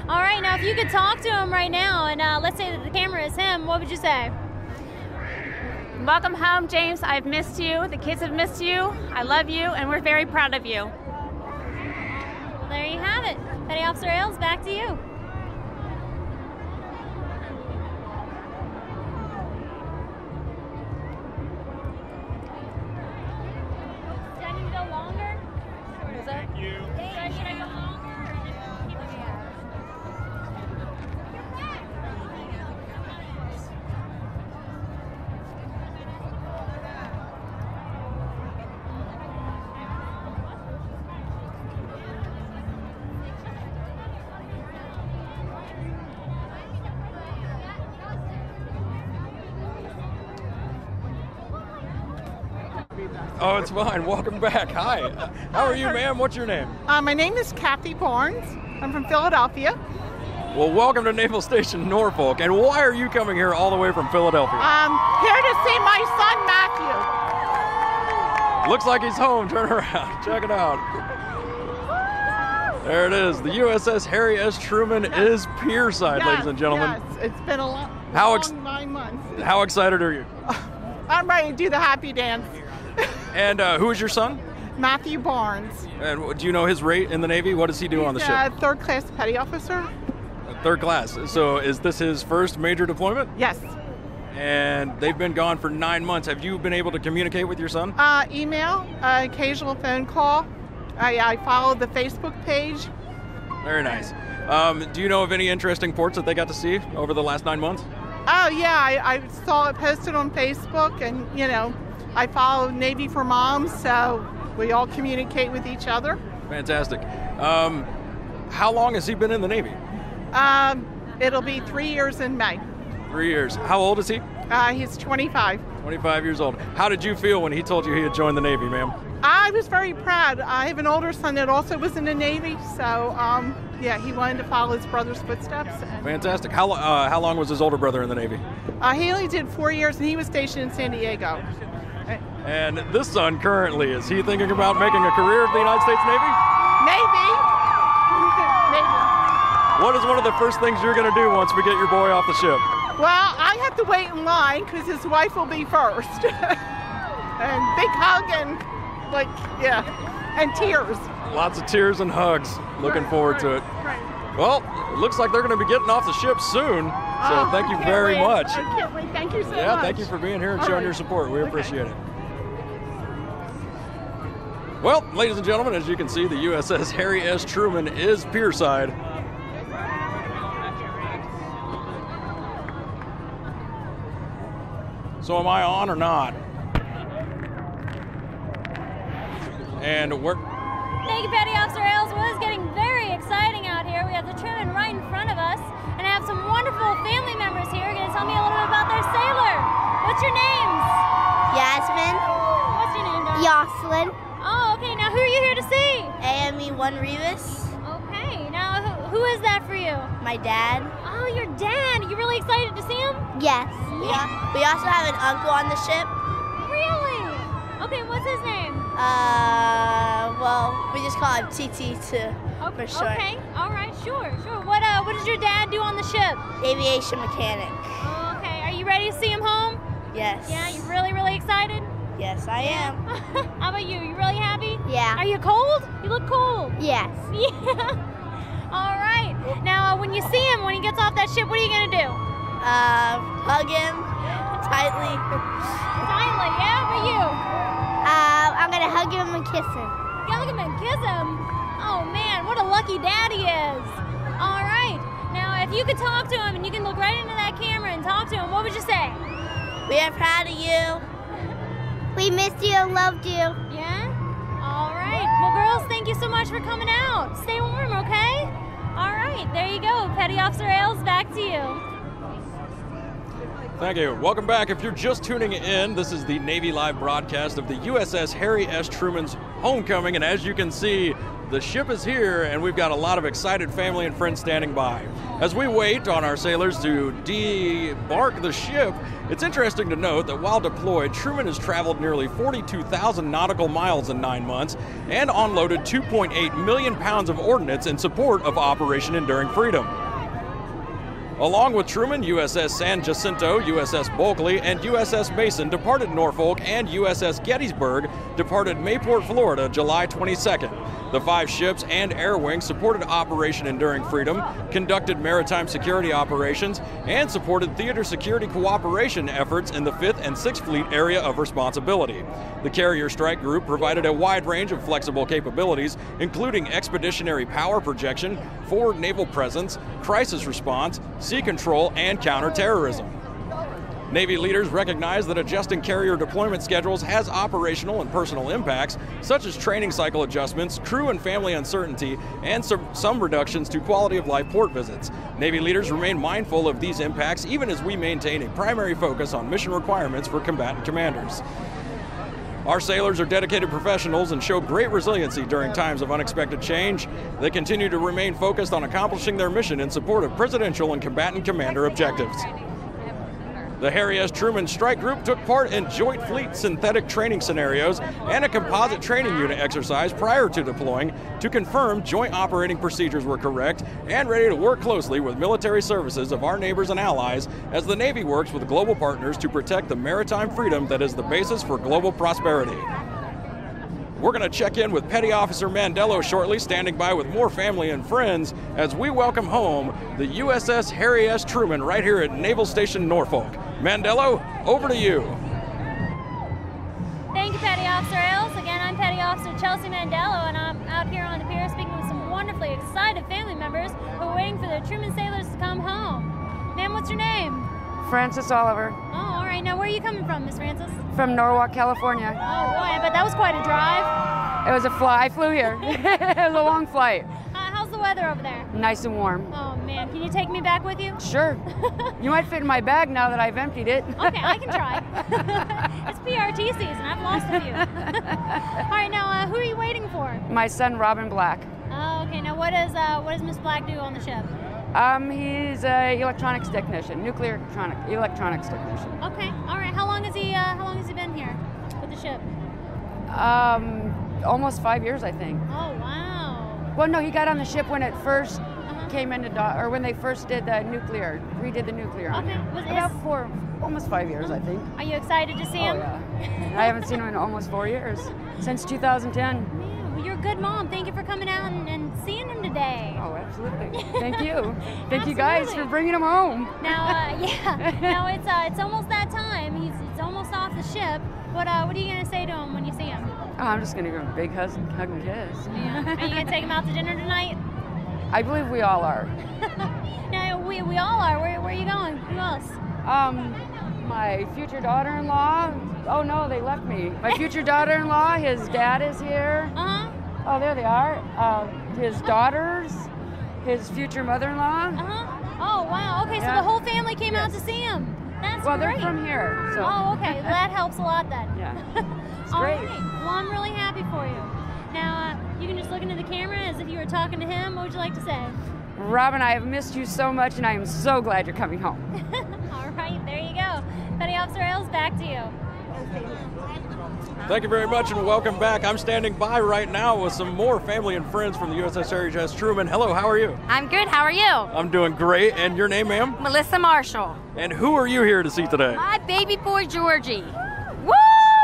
All right, now if you could talk to him right now, and let's say that the camera is him, what would you say? Welcome home, James. I've missed you. The kids have missed you. I love you, and we're very proud of you. Well, there you have it. Petty Officer Ailes, back to you. Do I need to go longer? Thank you. Should I go longer? Or just keep it here? Oh, it's fine. Welcome back. Hi. How are you, ma'am? What's your name? My name is Kathy Barnes. I'm from Philadelphia. Well, welcome to Naval Station Norfolk. And why are you coming here all the way from Philadelphia? I'm here to see my son Matthew. Looks like he's home. Turn around. Check it out. There it is. The USS Harry S Truman is pierside, ladies and gentlemen. Yes, it's been a long 9 months. How excited are you? I'm ready to do the happy dance. And who is your son? Matthew Barnes. And do you know his rate in the Navy? What does he do on the ship? Third class petty officer. Third class. So is this his first major deployment? Yes. And they've been gone for 9 months. Have you been able to communicate with your son? Email, occasional phone call. I followed the Facebook page. Very nice. Do you know of any interesting ports that they got to see over the last 9 months? Oh, yeah. I saw it posted on Facebook, and, you know, I follow Navy for Moms, so we all communicate with each other. Fantastic. How long has he been in the Navy? It'll be 3 years in May. 3 years. How old is he? He's 25. 25 years old. How did you feel when he told you he had joined the Navy, ma'am? I was very proud. I have an older son that also was in the Navy, so yeah, he wanted to follow his brother's footsteps. Fantastic. How long was his older brother in the Navy? He only did 4 years, and he was stationed in San Diego. And this son currently, is he thinking about making a career of the United States Navy? Maybe. Maybe. What is one of the first things you're going to do once we get your boy off the ship? Well, I have to wait in line because his wife will be first. And big hug and, like, yeah, and tears. Lots of tears and hugs. Looking forward to it. Right. Well, it looks like they're going to be getting off the ship soon. So thank you very much. I can't wait. Thank you so much. Yeah, thank you for being here and showing your support. We appreciate it. Well, ladies and gentlemen, as you can see, the USS Harry S Truman is pierside. So am I on or not? And we're... Thank you, Petty Officer Ailes. Well, it's getting very exciting out here. We have the Truman right in front of us, and I have some wonderful family members here going to tell me a little bit about their sailor. What's your names? Yasmin. What's your name, darling? Yoselin. Oh, okay. Now, who are you here to see? AME-1 Revis. Okay. Now, who is that for you? My dad. Oh, your dad. You really excited to see him? Yes. Yeah. We also have an uncle on the ship. Really? Okay, what's his name? Well, we just call him TT for short. Okay. All right. Sure. What does your dad do on the ship? Aviation mechanic. Okay. Are you ready to see him home? Yes. Yeah. You really excited? Yes, I am. How about you? You really happy? Yeah. Are you cold? You look cold. Yes. Yeah. All right. Now, when you see him, when he gets off that ship, what are you going to do? Hug him tightly. Tightly, yeah? How about you? I'm going to hug him and kiss him. Hug him and kiss him? Oh, man, what a lucky dad he is. All right. Now, if you could talk to him and you can look right into that camera and talk to him, what would you say? We are proud of you. We missed you and loved you. Yeah? All right. Well, girls, thank you so much for coming out. Stay warm, okay? All right. There you go. Petty Officer Ailes, back to you. Thank you. Welcome back. If you're just tuning in, this is the Navy Live broadcast of the USS Harry S Truman's homecoming, and as you can see, The ship is here, and we've got a lot of excited family and friends standing by. As we wait on our sailors to debark the ship, it's interesting to note that while deployed, Truman has traveled nearly 42,000 nautical miles in 9 months and unloaded 2.8 million pounds of ordnance in support of Operation Enduring Freedom. Along with Truman, USS San Jacinto, USS Bulkley, and USS Mason departed Norfolk, and USS Gettysburg departed Mayport, Florida, July 22nd. The 5 ships and air wings supported Operation Enduring Freedom, conducted maritime security operations, and supported theater security cooperation efforts in the 5th and 6th Fleet area of responsibility. The Carrier Strike Group provided a wide range of flexible capabilities, including expeditionary power projection, forward naval presence, crisis response, sea control, and counterterrorism. Navy leaders recognize that adjusting carrier deployment schedules has operational and personal impacts, such as training cycle adjustments, crew and family uncertainty, and some reductions to quality of life port visits. Navy leaders remain mindful of these impacts even as we maintain a primary focus on mission requirements for combatant commanders. Our sailors are dedicated professionals and show great resiliency during times of unexpected change. They continue to remain focused on accomplishing their mission in support of presidential and combatant commander objectives. The Harry S Truman Strike Group took part in Joint Fleet synthetic training scenarios and a composite training unit exercise prior to deploying to confirm joint operating procedures were correct and ready to work closely with military services of our neighbors and allies as the Navy works with global partners to protect the maritime freedom that is the basis for global prosperity. We're going to check in with Petty Officer Mandello shortly, standing by with more family and friends as we welcome home the USS Harry S Truman right here at Naval Station Norfolk. Mandello, over to you. Thank you, Petty Officer Ailes. Again, I'm Petty Officer Chelsea Mandello, and I'm out here on the pier speaking with some wonderfully excited family members who are waiting for the Truman sailors to come home. Ma'am, what's your name? Francis Oliver. Oh, all right. Now, where are you coming from, Miss Francis? From Norwalk, California. Oh, boy, I bet that was quite a drive. It was a fly. I flew here. It was a long flight. How's the weather over there? Nice and warm. Oh, man. Can you take me back with you? Sure. You might fit in my bag now that I've emptied it. Okay, I can try. It's PRT season. I've lost a few. All right, now, who are you waiting for? My son, Robin Black. Oh, okay. Now, what does Miss Black do on the ship? He's an electronics technician, nuclear electronics technician. Okay, all right. How long has he been here with the ship? Almost 5 years, I think. Oh, wow. Well, no, he got on the ship when it first came into or when they first did the nuclear, redid the nuclear on it. About almost 5 years, I think. Are you excited to see him? Oh, yeah. I haven't seen him in almost 4 years, since 2010. Man, well, you're a good mom. Thank you for coming out and seeing him today. Oh, absolutely. Thank you. Thank you guys for bringing him home. Now, now it's almost that time. It's almost off the ship. What are you gonna say to him when you see him? Oh, I'm just gonna give him a big hug and kiss. Yeah. Are you gonna take him out to dinner tonight? I believe we all are. No, we all are. Where are you going? Who else? My future daughter-in-law. Oh no, they left me. My future daughter-in-law. His dad is here. Oh, there they are. His daughters. His future mother-in-law. Oh wow. Okay, so the whole family came out to see him. That's great. They're from here. So. Oh, okay. Well, that helps a lot then. Yeah. It's All great. right. Well, I'm really happy for you. Now, you can just look into the camera as if you were talking to him. What would you like to say? Robin, I have missed you so much, and I am so glad you're coming home. All right. There you go. Petty Officer Ailes, back to you. Thank you very much and welcome back. I'm standing by right now with some more family and friends from the USS Harry S Truman. Hello, how are you? I'm good. How are you? I'm doing great. And your name, ma'am? Melissa Marshall. And who are you here to see today? My baby boy, Georgie. Woo!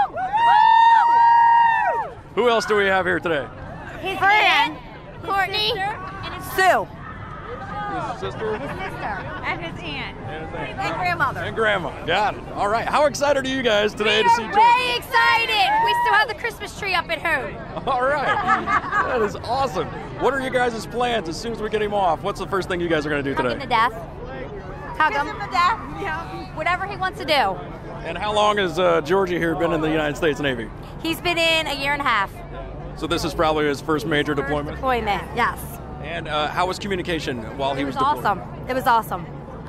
Woo! Who else do we have here today? His friend, Courtney, and his Sue. His sister? His sister. And his aunt. And grandmother. And grandma. Got it. All right. How excited are you guys today to see George? Very excited. We still have the Christmas tree up at home. All right. That is awesome. What are you guys' plans as soon as we get him off? What's the first thing you guys are going to do today? Hug him to death. Hug him to death. Yeah. Whatever he wants to do. And how long has Georgie here been in the United States Navy? He's been in a year and a half. So this is probably his first major deployment? Deployment, yes. And how was communication while he was deployed? Awesome. It was awesome.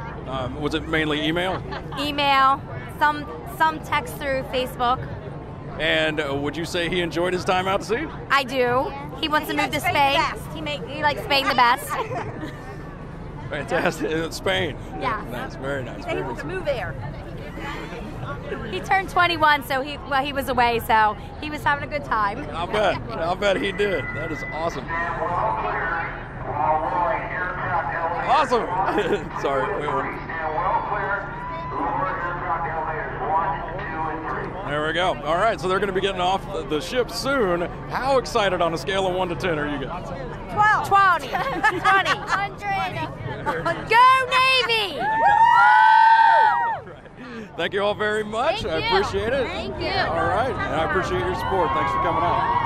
Was it mainly email? Email, some text through Facebook. And would you say he enjoyed his time out to sea? I do. He wants to move to Spain. He likes Spain the best. Fantastic. Spain. Yeah. Nice, very nice. He wants to move there. He turned 21, so he was away, so he was having a good time. I'll bet he did. That is awesome. Awesome. Sorry. Wait. There we go. All right, so they're going to be getting off the ship soon. How excited on a scale of 1 to 10 are you guys? 12. 20. 20. 100. Go Navy! Thank you all very much. I appreciate it. Thank you. All right, and I appreciate your support. Thanks for coming out.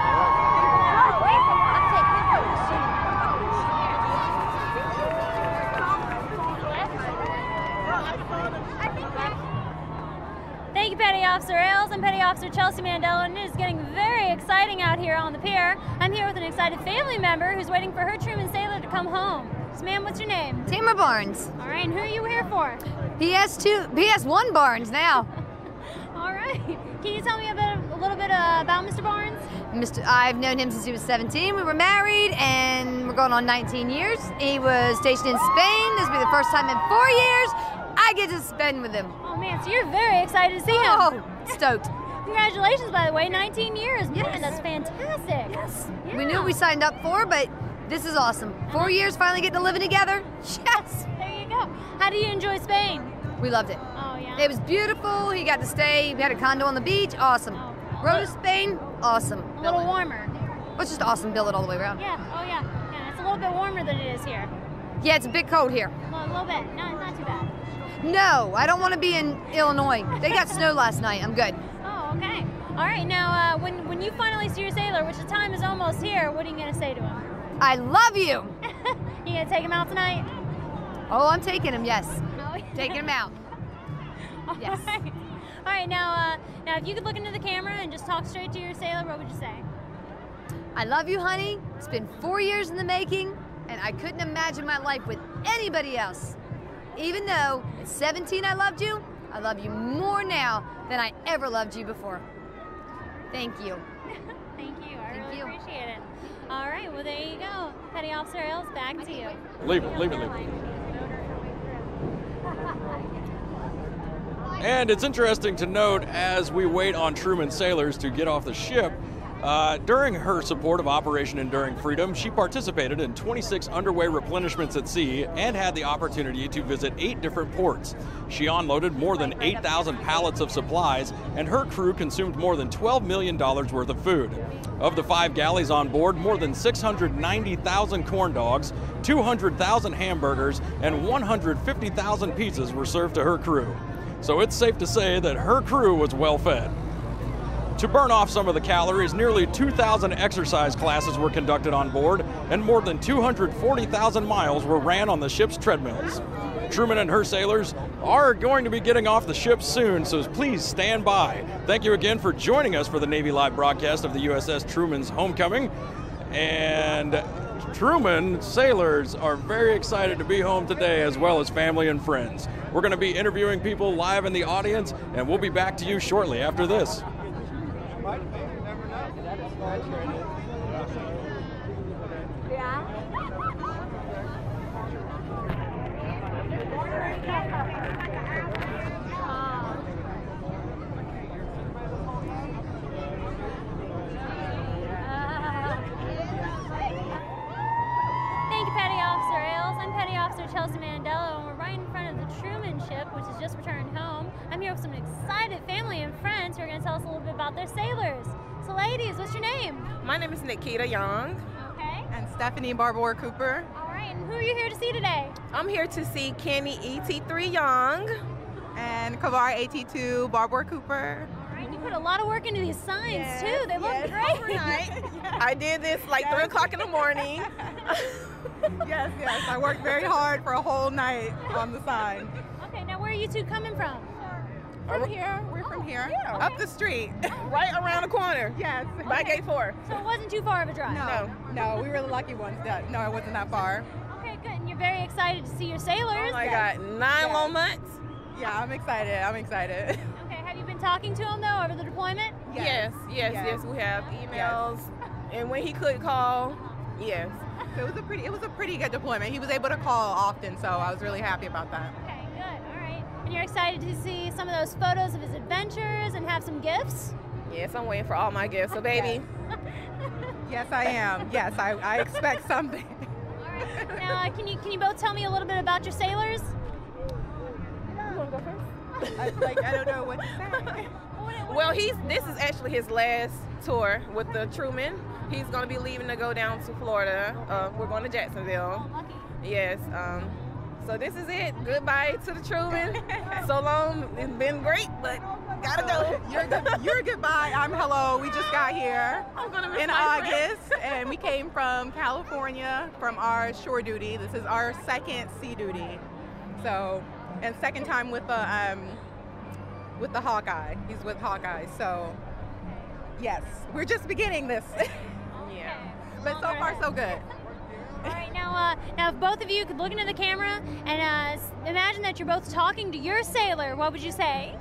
Thank you, Petty Officer Ailes and Petty Officer Chelsea Mandello, and it is getting very exciting out here on the pier. I'm here with an excited family member who's waiting for her Truman sailor to come home. So, ma'am, what's your name? Tamara Barnes. All right, and who are you here for? PS1 Barnes now. All right. Can you tell me a little bit about Mr. Barnes? I've known him since he was 17. We were married, and we're going on 19 years. He was stationed in Spain. This will be the first time in 4 years I get to spend with him. Oh, man, so you're very excited to see him. Oh, stoked. Congratulations, by the way, 19 years. Yes. Man, that's fantastic. Yes. Yeah. We knew what we signed up for, but this is awesome. 4 years, finally getting to living together. Yes. There you go. How do you enjoy Spain? We loved it. Oh, yeah? It was beautiful. He got to stay. We had a condo on the beach. Awesome. Rode to Spain. Awesome. A little warmer. It's just awesome. Bill it all the way around. Yeah. Oh, yeah. Yeah, it's a little bit warmer than it is here. Yeah, it's a bit cold here. Well, a little bit. No, it's not too bad. No, I don't want to be in Illinois. They got snow last night. I'm good. Oh, okay. All right. Now, when you finally see your sailor, which the time is almost here, what are you going to say to him? I love you. You going to take him out tonight? Oh, I'm taking him, yes. Oh, yeah. Taking him out. Yes. All right. Now, if you could look into the camera and just talk straight to your sailor, what would you say? I love you, honey. It's been 4 years in the making, and I couldn't imagine my life with anybody else. Even though at 17 I loved you more now than I ever loved you before. Thank you. Thank you. I really appreciate it. All right. Well, there you go. Petty Officer Ailes, back to you. Leave it. And it's interesting to note as we wait on Truman sailors to get off the ship, during her support of Operation Enduring Freedom, she participated in 26 underway replenishments at sea and had the opportunity to visit 8 different ports. She unloaded more than 8,000 pallets of supplies, and her crew consumed more than $12 million worth of food. Of the 5 galleys on board, more than 690,000 corn dogs, 200,000 hamburgers, and 150,000 pizzas were served to her crew. So it's safe to say that her crew was well fed. To burn off some of the calories, nearly 2,000 exercise classes were conducted on board, and more than 240,000 miles were ran on the ship's treadmills. Truman and her sailors are going to be getting off the ship soon, so please stand by. Thank you again for joining us for the Navy Live broadcast of the USS Truman's homecoming. And Truman sailors are very excited to be home today, as well as family and friends. We're going to be interviewing people live in the audience, and we'll be back to you shortly after this. Thank you, Petty Officer Ailes. I'm Petty Officer Chelsea Mandello, and we're right in front of the Truman ship, which has just returned home. I'm here with some excited family and friends who are going to tell us a little bit about their sailors. So, ladies, what's your name? My name is Nikita Young. Okay. And Stephanie Barbour Cooper. All right, and who are you here to see today? I'm here to see Kenny ET3 Young. And Kavar AT2 Barbour Cooper. All right, you put a lot of work into these signs, too. They look great. Overnight. I did this like 3 o'clock in the morning. Yes, I worked very hard for a whole night on the sign. Okay, now where are you two coming from? From here. We're from here. Yeah. Up the street. Right around the corner. Yes. By gate 4. So it wasn't too far of a drive? No, we were the lucky ones. No, it wasn't that far. Okay, good. And you're very excited to see your sailors? Oh my God, 9 more months. Yeah, I'm excited. Okay, have you been been talking to him though over the deployment? Yes, we have emails, and when he could call, yes. So it was a pretty good deployment. He was able to call often, so I was really happy about that. Okay, good. All right. And you're excited to see some of those photos of his adventures and have some gifts? Yes, I'm waiting for all my gifts. So, baby. Yes, I am. Yes, I expect something. All right. Now, can you both tell me a little bit about your sailors? You want to go first? I don't know what to say. Well, this is actually his last tour with the Truman. He's going to be leaving to go down to Florida. We're going to Jacksonville. Oh, lucky. Yes. So this is it. Goodbye to the Truman. So long. It's been great, but gotta go. You're goodbye. I'm hello. We just got here in August, and we came from California from our shore duty. This is our second sea duty. So, and second time with the Hawkeye. He's with Hawkeye. So, yes, we're just beginning this. Yeah. But so far so good. All right, now if both of you could look into the camera and imagine that you're both talking to your sailor, what would you say?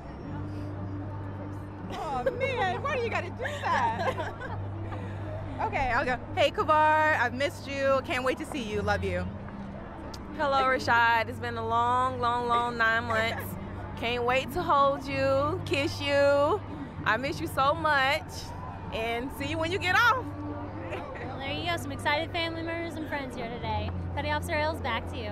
Oh man, why do you gotta do that? Okay, I'll go. Hey Kavar, I've missed you. Can't wait to see you. Love you. Hello, Rashad. It's been a long 9 months. Can't wait to hold you, kiss you. I miss you so much. And see you when you get off. Well, there you go. Some excited family members and friends here today. Petty Officer Ailes, back to you.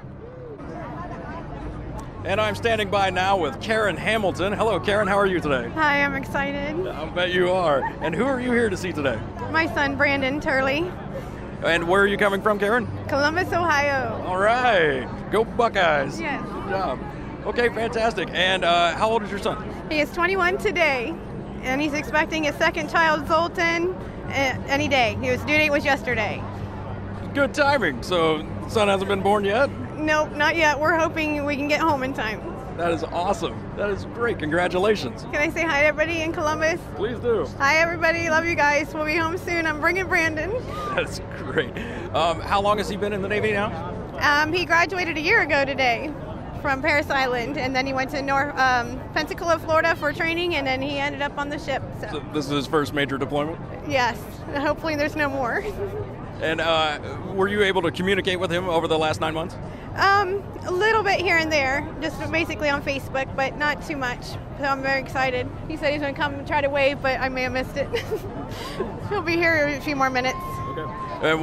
And I'm standing by now with Karen Hamilton. Hello, Karen. How are you today? Hi, I'm excited. I bet you are. And who are you here to see today? My son, Brandon Turley. And where are you coming from, Karen? Columbus, Ohio. All right. Go Buckeyes. Yes. Good job. Okay, fantastic. And how old is your son? He is 21 today, and he's expecting his second child, Zoltan, any day. His due date was yesterday. Good timing. So, son hasn't been born yet? Nope, not yet. We're hoping we can get home in time. That is awesome. That is great. Congratulations. Can I say hi to everybody in Columbus? Please do. Hi, everybody. Love you guys. We'll be home soon. I'm bringing Brandon. That's great. How long has he been in the Navy now? He graduated a year ago today from Paris Island, and then he went to Pensacola, Florida for training, and then he ended up on the ship. So this is his first major deployment? Yes. Hopefully there's no more. And were you able to communicate with him over the last 9 months? A little bit here and there, just basically on Facebook, but not too much. So I'm very excited. He said he's going to come and try to wave, but I may have missed it. He'll be here in a few more minutes. Okay. And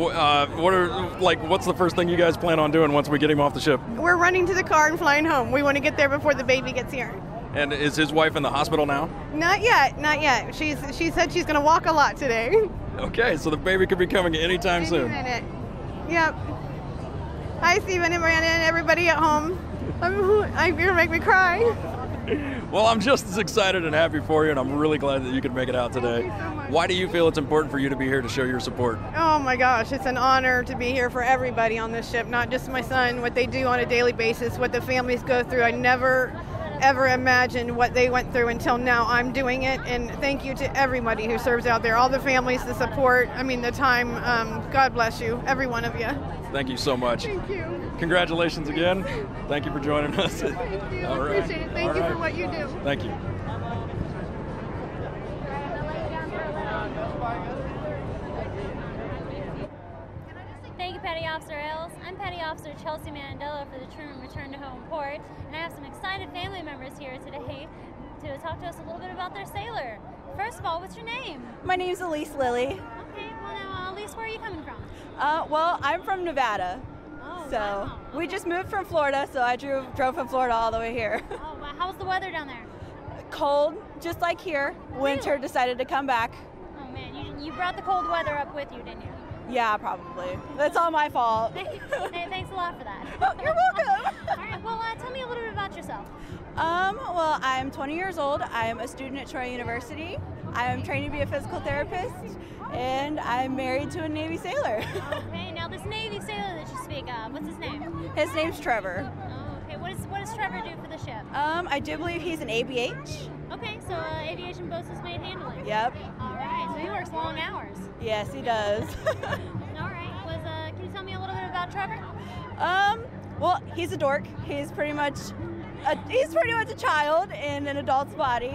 what's the first thing you guys plan on doing once we get him off the ship? We're running to the car and flying home. We want to get there before the baby gets here. And is his wife in the hospital now? Not yet, not yet. She said she's going to walk a lot today. Okay, so the baby could be coming anytime soon. Any minute. Yep. Hi, Stephen and Brandon, everybody at home. You're going to make me cry. Well, I'm just as excited and happy for you, and I'm really glad that you could make it out today. Thank you so much. Why do you feel it's important for you to be here to show your support? Oh my gosh, it's an honor to be here for everybody on this ship, not just my son, what they do on a daily basis, what the families go through. I never ever imagined what they went through until now. I'm doing it, and thank you to everybody who serves out there, all the families, the support, the time. God bless you, every one of you. Thank you so much. Thank you. Congratulations again. Thank you for joining us. Thank you. All right. Appreciate it. Thank you for what you do. Thank you. Thank you, Petty Officer Ailes. I'm Petty Officer Chelsea Mandello for the Truman Return to Home Port, and I have some excited family members here today to talk to us a little bit about their sailor. First of all, what's your name? My name's Elise Lilly. Okay, well now, Elise, where are you coming from? Well, I'm from Nevada. Oh, so wow. we just moved from Florida, so I drove from Florida all the way here. Oh, wow. How's the weather down there? Cold, just like here. Winter decided to come back. Oh man, you brought the cold weather up with you, didn't you? Yeah, probably. That's all my fault. Thanks a lot for that. Oh, you're welcome. All right, well, tell me a little bit about yourself. Well, I'm 20 years old. I'm a student at Troy University. I'm training to be a physical therapist, and I'm married to a Navy sailor. Okay, now this Navy sailor that you speak of, what's his name? His name's Trevor. Oh, okay. What does Trevor do for the ship? I do believe he's an ABH. Okay, so aviation boats is maid handling. Yep. All right, so he works long hours. Yes, he does. All right. Can you tell me a little bit about Trevor? Well, he's a dork. He's pretty much a child in an adult's body,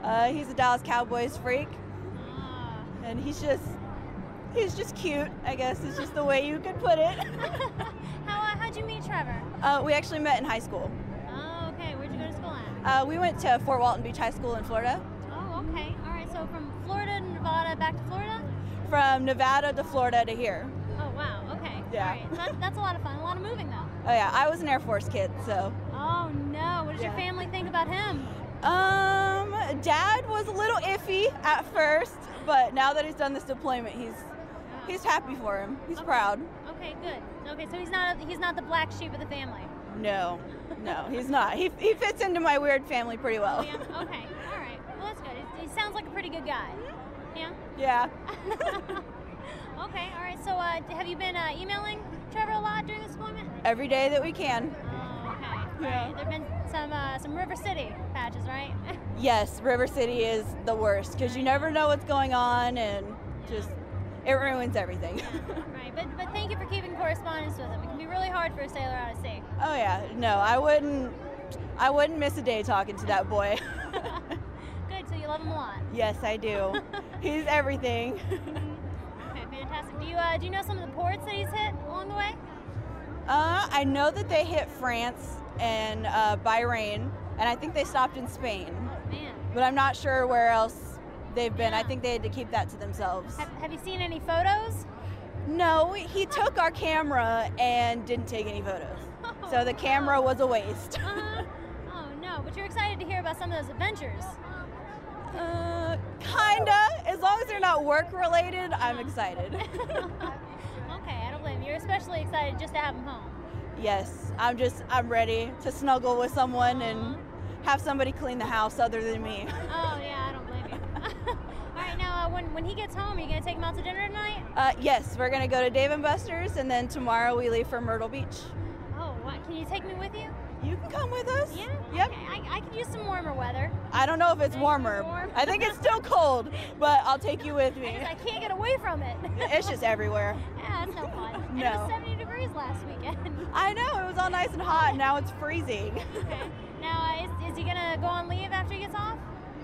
He's a Dallas Cowboys freak, and he's just cute. I guess is just the way you could put it. How'd you meet Trevor? We actually met in high school. Oh, okay. Where'd you go to school at? We went to Fort Walton Beach High School in Florida. Oh, okay. All right. So from Florida to Nevada, back to Florida? From Nevada to Florida to here. Oh, wow. Okay. Yeah. All right. So that's a lot of fun. A lot of moving, though. Oh yeah, I was an Air Force kid, so. Oh no. What does your family think about him? Dad was a little iffy at first, but now that he's done this deployment, he's happy for him. He's proud. Okay, good. Okay, so he's not the black sheep of the family. No, he's not. He fits into my weird family pretty well. Oh, yeah? Okay, all right. Well, that's good. He sounds like a pretty good guy. Yeah? Yeah. Okay, all right. So have you been emailing Trevor a lot during this deployment? Every day that we can. Oh, okay. Yeah. Right. There have been some River City patches, right? Yes, River City is the worst because you never know what's going on and just it ruins everything. Yeah, right. But thank you for keeping correspondence with him. It can be really hard for a sailor out of sea. Oh yeah, no, I wouldn't miss a day talking to that boy. Good, so you love him a lot. Yes, I do. He's everything. Okay, fantastic. Do you know some of the ports that he's hit along the way? I know that they hit France and Bahrain, and I think they stopped in Spain. Oh, man. But I'm not sure where else they've been. I think they had to keep that to themselves. Have you seen any photos? No, he took our camera and didn't take any photos. So the camera was a waste. Oh no, but you're excited to hear about some of those adventures. Kinda. As long as they're not work related, I'm excited. Okay, I don't blame you. You're especially excited just to have him home. Yes, I'm ready to snuggle with someone and have somebody clean the house other than me. Oh yeah, I don't blame you. All right, now when he gets home, are you gonna take him out to dinner tonight? Yes, we're gonna go to Dave & Buster's, and then tomorrow we leave for Myrtle Beach. Oh, what? Can you take me with you? You can come with us. Yeah. Yep. Okay. I could use some warmer weather. I don't know if it's warmer. I think it's still cold, but I'll take you with me. I can't get away from it. It's just everywhere. Yeah, that's no fun. And it No. was 70 degrees last weekend. I know, it was all nice and hot, now it's freezing. Okay. Now, is he gonna go on leave after he gets off?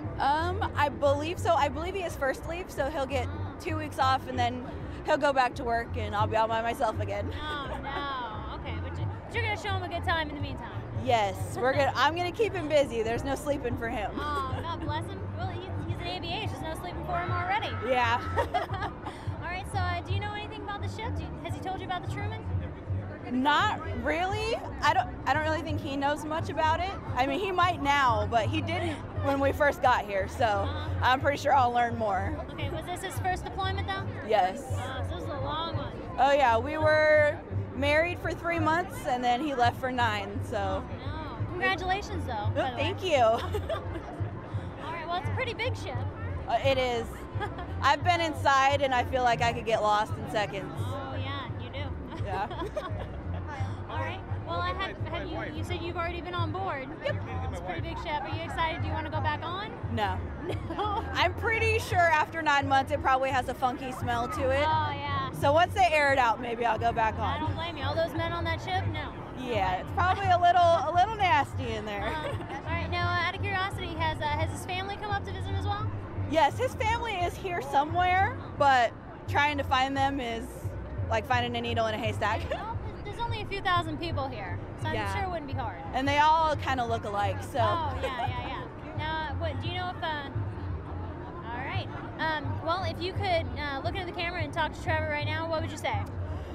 I believe so. I believe he has first leave, so he'll get 2 weeks off and then he'll go back to work and I'll be all by myself again. Oh no. Okay, but you're gonna show him a good time in the meantime. Yes, I'm gonna keep him busy. There's no sleeping for him. Oh, God bless him. Well, he's an ABH. There's no sleeping for him already. Yeah. All right. So, do you know anything about the ship? Has he told you about the Truman? Not really. I don't really think he knows much about it. I mean, he might now, but he didn't when we first got here. So I'm pretty sure I'll learn more. Okay. Was this his first deployment though? Yes. Oh, so this is a long one. Oh yeah, we were married for 3 months and then he left for 9. So. No. Congratulations though. By the Thank way. you. All right. Well, it's a pretty big ship. It is. I've been inside and I feel like I could get lost in seconds. Oh yeah, you do. Yeah. All right. Well, you said you've already been on board. Yep. It's a pretty big ship. Are you excited? Do you want to go back on? No. No. I'm pretty sure after 9 months it probably has a funky smell to it. Oh yeah. So once they air it out, maybe I'll go back on. I don't blame you. All those men on that ship? No. Yeah, it's probably a little nasty in there. All right. Now, out of curiosity, has his family come up to visit him as well? Yes, his family is here somewhere, but trying to find them is like finding a needle in a haystack. Well, there's only a few thousand people here, so I'm sure it wouldn't be hard. And they all kind of look alike, so. Oh, yeah. Now, what, do you know if, all right. Well, if you could look into the camera and talk to Trevor right now, what would you say?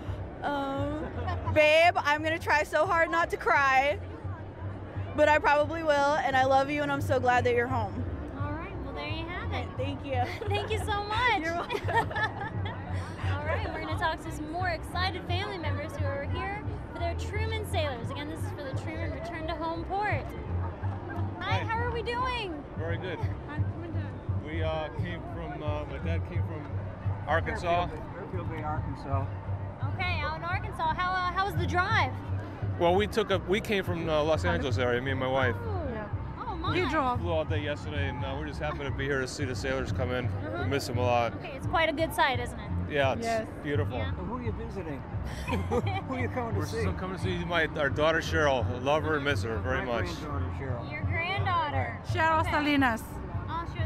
Babe, I'm going to try so hard not to cry, but I probably will, and I love you, and I'm so glad that you're home. All right, well, there you have it. Thank you. Thank you so much. You're welcome. All right, we're going to talk to some more excited family members who are here for their Truman sailors. Again, this is for the Truman Return to Home Port. Hi, how are we doing? Very good. We came from, my dad came from Arkansas. Fairfield Bay, Arkansas. Okay, out in Arkansas. How was the drive? Well, we came from Los Angeles area, me and my wife. Oh, my. We flew all day yesterday, and we're just happy to be here to see the sailors come in. We miss them a lot. Okay, it's quite a good sight, isn't it? Yeah, it's beautiful. Yeah. Who are you visiting? Who are you coming to see? We're coming to see our daughter Cheryl. Love her and miss her very much. Granddaughter Cheryl. Your granddaughter. Cheryl Salinas. Oh,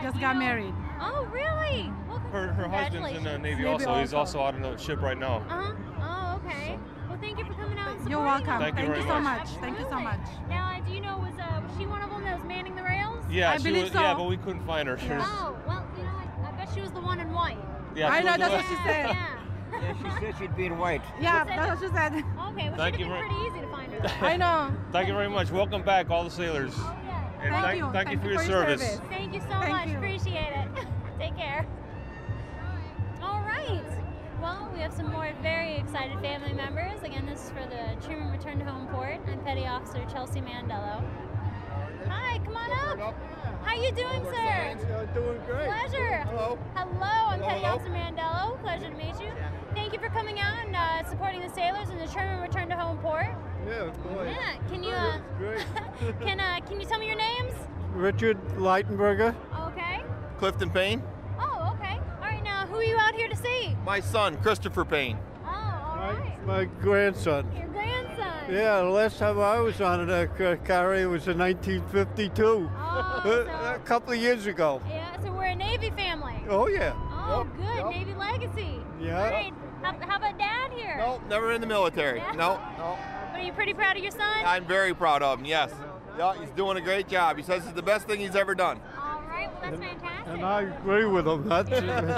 just got married. Oh, really? Well, Her husband's in the Navy Navy also. He's also out on the ship right now. Oh, okay. Well, thank you for coming out and You're supporting welcome. us. Thank you very so much. much. Thank you so much. Now, do you know, was she one of them that was manning the rails? Yeah, I she believe was. so. Yeah, but we couldn't find her. She was- Oh, well, you know, I bet she was the one in white. Yeah, I she know, was that's the what she said. Yeah. Yeah, she said she'd be in white. Yeah, that's what she said. Okay, well, Thank should have you been very- pretty easy to find her. I know. Thank you very much. Welcome back, all the sailors. And thank you for your service. Thank you so Thank much. you. Appreciate it. Take care. All right. Well, we have some more very excited family members. Again, this is for the Truman Return to Home Port. I'm Petty Officer Chelsea Mandello. Hi, come on up. How you doing, sir? Doing great. Pleasure. Hello. Hello, I'm Hello, Petty hello. Officer Mandello. Pleasure to meet you. Thank you for coming out and supporting the sailors in the Truman Return to Home Port. Yeah, boy. Yeah, can you Great. can you tell me your names? Richard Leitenberger. Okay. Clifton Payne. Oh, okay. All right, now who are you out here to see? My son, Christopher Payne. Oh, all right. My grandson. Your grandson. Yeah, the last time I was on a carrier was in 1952. A couple of years ago. Yeah, so we're a Navy family. Oh, yeah. Oh, good. Navy legacy. Yeah. All right. How about Dad here? No, never in the military. Yeah? No, no. But are you pretty proud of your son? I'm very proud of him, yes. Yeah, he's doing a great job. He says it's the best thing he's ever done. All right, well, that's fantastic. And I agree with him. That's,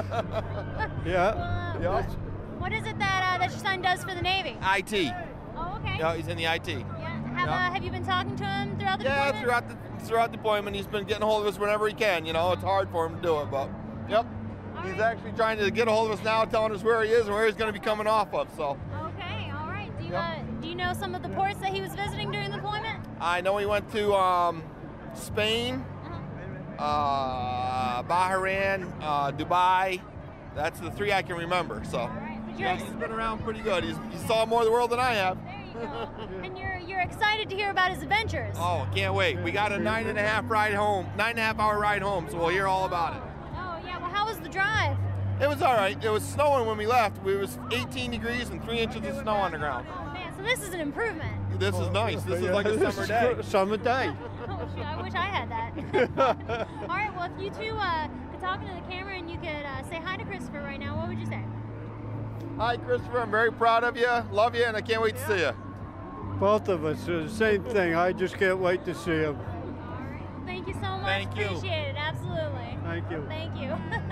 yeah. Well, what is it that your son does for the Navy? IT. Oh, okay. Yeah, he's in the IT. Have you been talking to him throughout the deployment? Throughout deployment, he's been getting a hold of us whenever he can. You know, it's hard for him to do it, but yep. He's actually trying to get a hold of us now, telling us where he is and where he's going to be coming off of. So Okay, all right. Do you know some of the ports that he was visiting during the deployment? I know he went to Spain, Bahrain, Dubai. That's the three I can remember. So yeah, he's been around pretty good. He saw more of the world than I have. And you're excited to hear about his adventures. Oh, can't wait. We got a 9.5 hour ride home, so we'll hear all about it. Oh, yeah. Well, how was the drive? It was all right. It was snowing when we left. It was 18 degrees and 3 inches of snow on the ground. Oh, man. So this is an improvement. This is nice. This is like a summer day. Summer day. Oh, shoot, I wish I had that. All right. Well, if you two could talk into the camera and you could say hi to Christopher right now, what would you say? Hi, Christopher. I'm very proud of you. Love you, and I can't wait to see you. Both of us, the same thing. I just can't wait to see him. Thank you so much. Thank you. Appreciate it. Absolutely. Thank you. Thank you.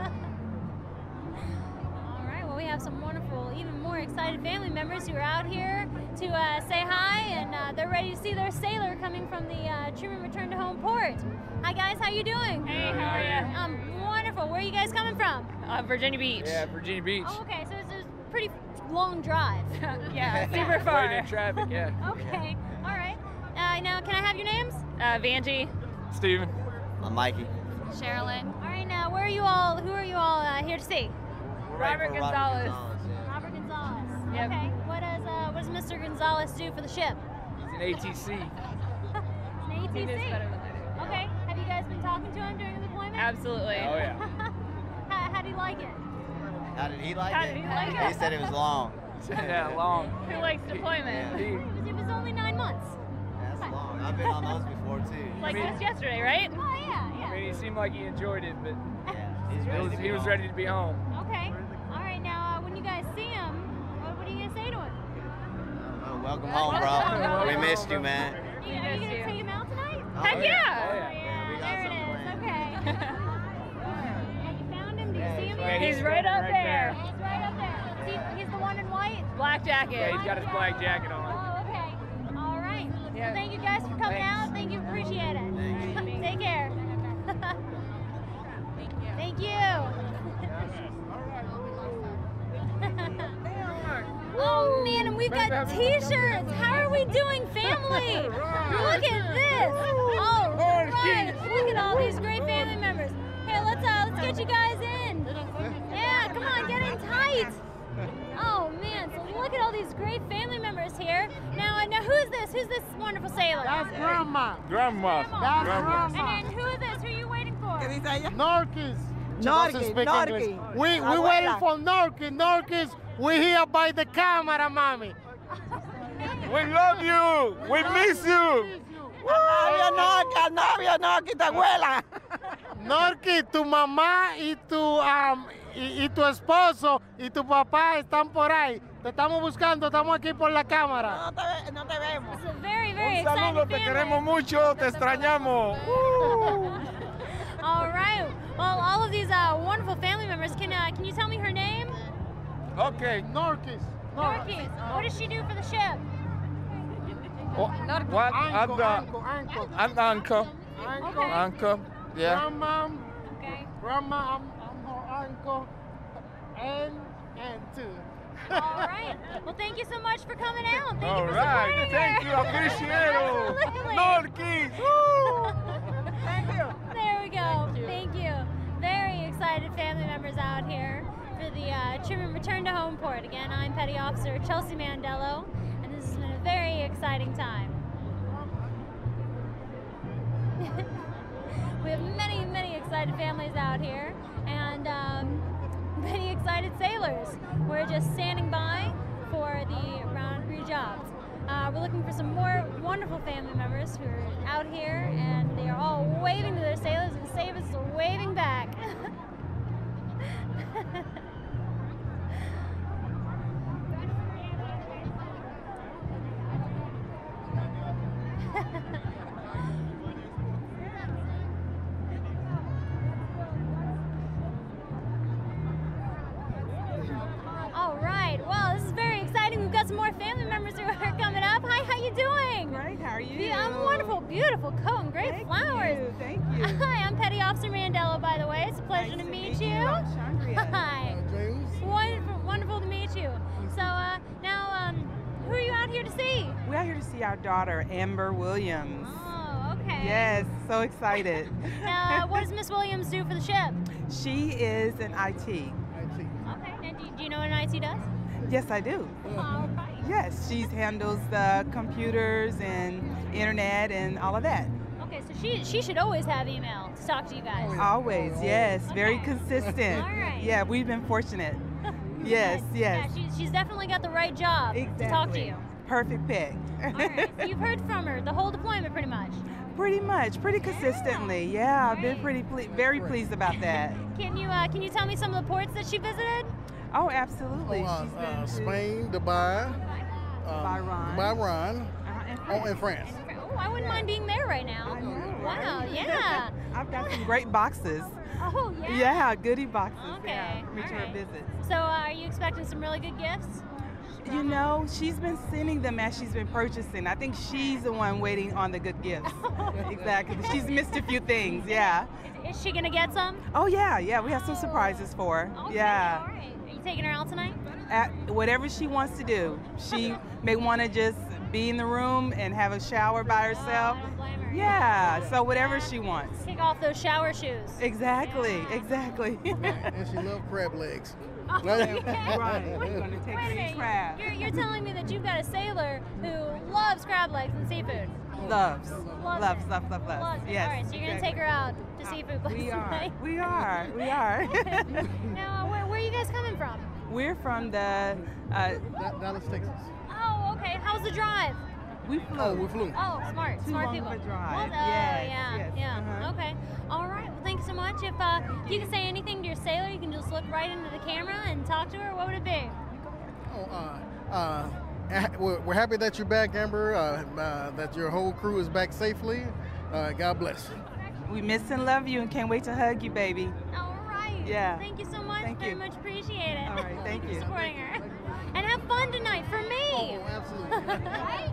All right. Well, we have some wonderful, even more excited family members who are out here to say hi, and they're ready to see their sailor coming from the Truman Return to Home Port. Hi, guys. How you doing? Hey, how are you? Wonderful. Where are you guys coming from? Virginia Beach. Yeah, Virginia Beach. Oh, okay. So it's a pretty long drive. Yeah, super far. Right in traffic, yeah. Okay. All right. Now, can I have your names? Vanjie. Steven. I'm Mikey. Sherilyn. All right. Now, who are you all here to see? Robert Gonzalez. Robert Gonzalez. Yep. Okay. What does Mr. Gonzalez do for the ship? He's an ATC. An He knows ATC. better than I do. Okay. Have you guys been talking to him during the deployment? Absolutely. Oh, yeah. How do you like it? How did he like How it? did he like it? He said it was long. Yeah, long. Who likes deployment? It was only 9 months. That's long. I've been on those before too. Like just yesterday, right? Oh yeah, I yeah. mean, he seemed like he enjoyed it, but He's he was ready to be home. Okay. All right. Now, when you guys see him, what are you gonna say to him? Oh, welcome home, bro. We missed you, man. Are you gonna take him out tonight? Heck yeah! Oh, yeah. There it is. Okay. Have you found him? Do you see him yet? He's right up there. He's right up there. He's the one in white. Black jacket. Yeah, he's got his black jacket on. Oh, okay. All right. Well, thank you guys for coming out. Thank you. Appreciate it. Take care. Thank you. Oh man, and we've got T-shirts. How are we doing, family? Look at this. All right. Look at all these great family members. Here, let's get you guys in. Yeah, come on, get in tight. Oh man, so look at all these great family members here. Now who's this? Who's this wonderful sailor? That's Grandma. Grandma. That's Grandma. And then who is this? Who are you waiting for? Norquis. Norquis. We waiting for Norquis. Norquis, we here by the camera, mommy. We love you. We miss you. Norquis, te abuela. Norky, tu mamá y tu esposo y tu papá están por ahí. Te estamos buscando, estamos aquí por la cámara. No te vemos. It's a very, very Un saludo, exciting te family. queremos mucho, te extrañamos. All right. Well, all of these wonderful family members. Can you tell me her name? Okay. Norkis. Norky. What does she do for the ship? What? Anchor. Anchor. Yeah. Grandma, I'm her uncle, and too. All right. Well, thank you so much for coming out. Thank All you for right. supporting Thank her. you. Appreciate it. Absolutely. Norky. Thank you. There we go. Thank you. Very excited family members out here for the Truman Return to Homeport. Again, I'm Petty Officer Chelsea Mandello, and this has been a very exciting time. We have many, many excited families out here, and many excited sailors. We're just standing by for the round three jobs. We're looking for some more wonderful family members who are out here, and they are all waving to their sailors, and sailors are waving back. All right. Well, this is very exciting. We've got some more family members who are coming up. Hi, how you doing? Great. How are you? Yeah, I'm wonderful. Beautiful coat and great flowers. Thank you. Hi, I'm Petty Officer Mandello, by the way. It's a pleasure Nice to to meet meet you. you. I'm Chandria. Hi. James. Wonderful to meet you. So now, who are you out here to see? We're out here to see our daughter, Amber Williams. Oh, okay. Yes, so excited. Now, what does Miss Williams do for the ship? She is an IT. Okay. And do you know what an IT does? Yes, I do. All right. Yes, she handles the computers and internet and all of that. Okay, so she should always have email to talk to you guys. Always, yes, very Okay. consistent. All right. Yeah, we've been fortunate. Yes, yes. Yeah, she's definitely got the right job to talk to you. Perfect pick. All right. So you've heard from her the whole deployment, pretty much. Pretty much, pretty consistently. Yeah, I've been very pleased about that. Can you tell me some of the ports that she visited? Oh, absolutely. She's been to Spain, Dubai, Bahrain. and France. Oh, I wouldn't mind being there right now. Wow, yeah. I've got some great boxes. Oh, yeah. Yeah, goodie boxes. Okay. Yeah, for each of her All right. visits. So are you expecting some really good gifts? You know, she's been sending them as she's been purchasing. I think she's the one waiting on the good gifts. Exactly. She's missed a few things. Yeah. Is she gonna get some? Oh yeah, yeah. We have some surprises for her. Okay, Yeah. All right. Are you taking her out tonight? Whatever she wants to do. She may want to just be in the room and have a shower by herself. Yeah. So whatever she wants. Take off those shower shoes. Exactly. Exactly. And she loves crab legs. Oh, yeah. Right. We're gonna take Wait a her to minute. eat crab. You're telling me that you've got a sailor who loves crab legs and seafood. Loves. Loves Loves. it. Loves. Loves it. Yes. All right, so you're gonna take her out to seafood places We are. tonight. We are. We are. Now, where are you guys coming from? We're from the Dallas, Texas. Oh, okay. How's the drive? We flew. Oh, we flew. Oh, smart Too smart long people. of a drive. Well, Yes, yeah, yes, yeah. uh-huh. Okay. All right. Well, thanks so much. If you can say anything to your sailor, you can just look right into the camera and talk to her. What would it be? We're happy that you're back, Amber. That your whole crew is back safely. God bless. We miss and love you and can't wait to hug you, baby. All right. Yeah. Thank you so much. Thank Very you. much appreciate it. All right, thank for you. supporting her. And have fun tonight for me. Oh, absolutely.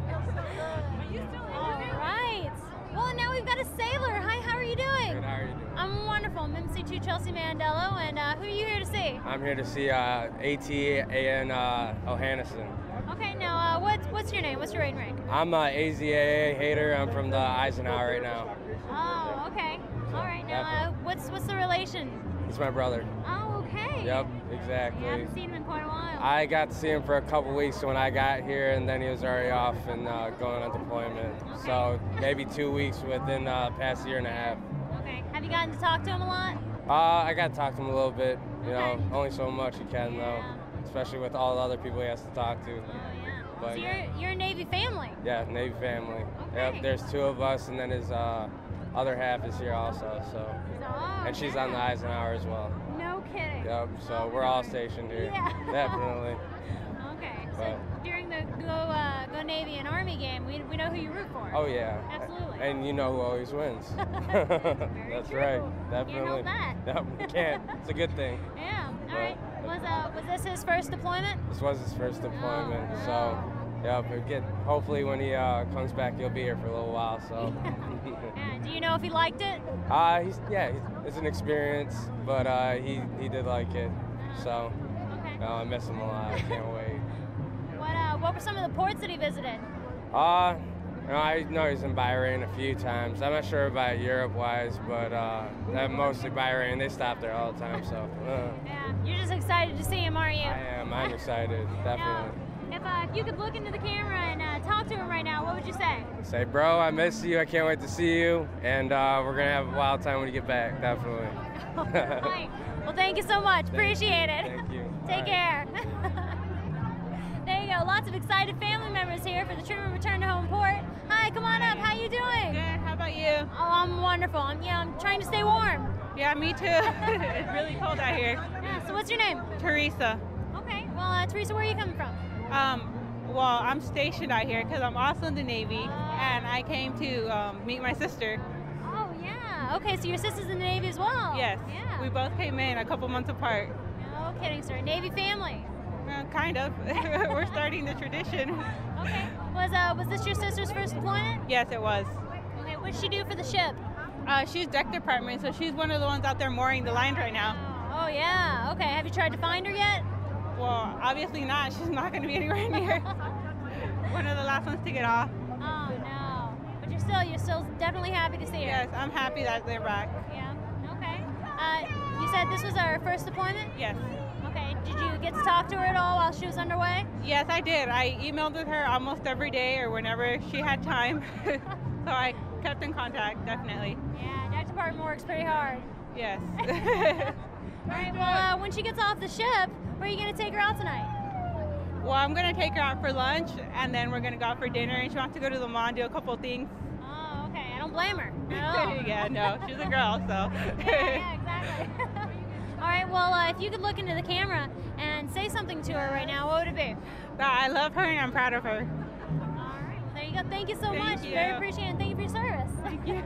All right. Well, now we've got a sailor. Hi, how are you doing? Good, how are you doing? I'm wonderful. I'm MC2 Chelsea Mandello, and who are you here to see? I'm here to see ATA O'Hannison. Okay, now what's your name? What's your rating rank? I'm AZAA hater. I'm from the Eisenhower right now. Oh, okay. All right. Now, what's the relation? He's my brother. Oh, okay. Yep, exactly. You haven't seen him in quite a while. I got to see him for a couple weeks when I got here, and then he was already off and going on deployment. So maybe 2 weeks within the past year and a half. Okay. Have you gotten to talk to him a lot? I got to talk to him a little bit. You know, only so much you can though, especially with all the other people he has to talk to. Oh, yeah. But, So you're a Navy family. yeah, Navy family. Okay. Yep, there's two of us, and then his other half is here also. So, and she's on the Eisenhower as well. No kidding. Yep. So we're all stationed here. Yeah. Definitely. Okay. So during the Go Navy and Army game, we know who you root for. Oh yeah. Absolutely. And you know who always wins. That's true. right. Definitely. Can't help that. No, we can't. It's a good thing. Yeah. All right. Was this his first deployment? This was his first deployment. So, yeah, hopefully when he comes back, he'll be here for a little while. So. Yeah. Do you know if he liked it? It's an experience, but he did like it. So, I miss him a lot. I can't wait. What were some of the ports that he visited? I know he's in Bahrain a few times. I'm not sure about Europe-wise, but mostly Bahrain. They stop there all the time, so. Yeah, you're just excited to see him, aren't you? I am. I'm excited, definitely. If you could look into the camera and talk to him right now, what would you say? Say, bro, I miss you. I can't wait to see you, and we're gonna have a wild time when you get back, definitely. Right. Well, thank you so much. Appreciate it. Thank you. Take care. There you go. Lots of excited family members here for the Truman Return to Home Port. Hi, come on up. How you doing? Good. How about you? Oh, I'm wonderful. I'm trying to stay warm. Yeah, me too. It's really cold out here. Yeah. So what's your name? Teresa. Okay. Well, Teresa, where are you coming from? Well, I'm stationed out here because I'm also in the Navy, and I came to meet my sister. Oh yeah. Okay. So your sister's in the Navy as well. Yes. Yeah. We both came in a couple months apart. No kidding, sir. Navy family. Kind of. We're starting the tradition. Okay. Was this your sister's first deployment? Yes, it was. Okay. What did she do for the ship? She's deck department, so she's one of the ones out there mooring the lines right now. Oh yeah. Okay. Have you tried to find her yet? Well, obviously not. She's not going to be anywhere near. One of the last ones to get off. Oh no. But you're still definitely happy to see her. Yes, I'm happy that they're back. Yeah. Okay. You said this was our first deployment? Yes. Okay. Did you get to talk to her at all while she was underway? Yes, I did. I emailed with her almost every day or whenever she had time. So I kept in contact, definitely. Yeah, deck department works pretty hard. Yes. All right, well, when she gets off the ship, where are you going to take her out tonight? Well, I'm going to take her out for lunch, and then we're going to go out for dinner, and she wants to go to the mall and do a couple of things. Oh, okay. I don't blame her at all. Yeah, no, she's a girl, so. Yeah, exactly. All right, well, if you could look into the camera and say something to her right now, what would it be? I love her, and I'm proud of her. All right, well, there you go. Thank you so much. You. Very appreciated, and thank you for your service. Thank you.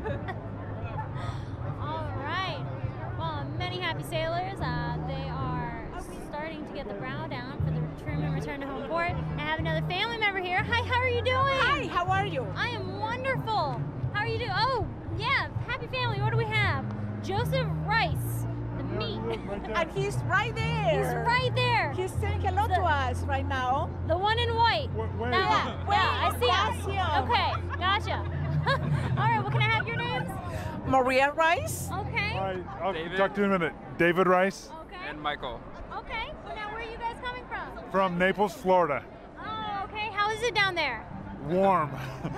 All right. Well, many happy sailors. They are starting to get the brow down for the Truman Return to Home Port. I have another family member here. Hi, how are you doing? Hi, how are you? I am wonderful. How are you doing? Oh, yeah, happy family. What do we have? Joseph Rice, the meat. And he's right there. He's right there. He's saying hello to us right now. The one in white. Wait. Yeah, I see him. him. Okay, gotcha. All right, well, can I have your names? Maria Rice. Okay. I'll talk to you in a minute. David Rice. Okay. And Michael. Okay. Now, where are you guys coming from? From Naples, Florida. Oh, okay. How is it down there? Warm.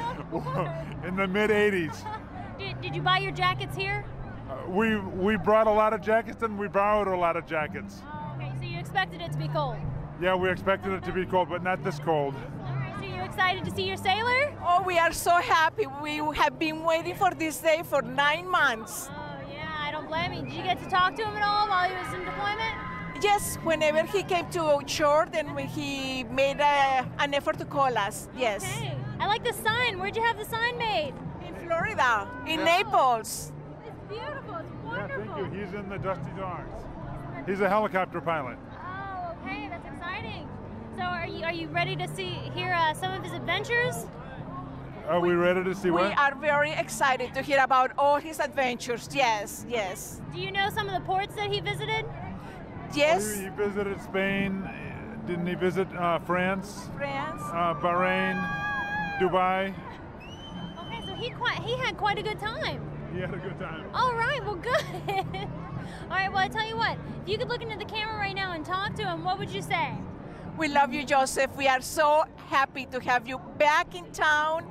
In the mid 80s. Did you buy your jackets here? We brought a lot of jackets and we borrowed a lot of jackets. Oh, okay. So you expected it to be cold? Yeah, we expected it to be cold, but not this cold. All right. So you excited to see your sailor? Oh, we are so happy. We have been waiting for this day for 9 months. Oh, yeah. I don't blame you. Did you get to talk to him at all while he was in deployment? Yes, whenever he came to shore, then he made an effort to call us. Yes. Okay. I like the sign. Where'd you have the sign made? In Florida, in Naples. It's beautiful. It's wonderful. Yeah, thank you. He's in the Dusty Darns. He's a helicopter pilot. Oh, okay. That's exciting. So are you ready to hear some of his adventures? Are we ready to see what? We are very excited to hear about all his adventures. Yes, yes. Do you know some of the ports that he visited? Yes. He visited Spain. Didn't he visit France? France. Bahrain, Dubai. Okay, so he had quite a good time. He had a good time. All right, well, good. All right, well, I tell you what, if you could look into the camera right now and talk to him, what would you say? We love you, Joseph. We are so happy to have you back in town,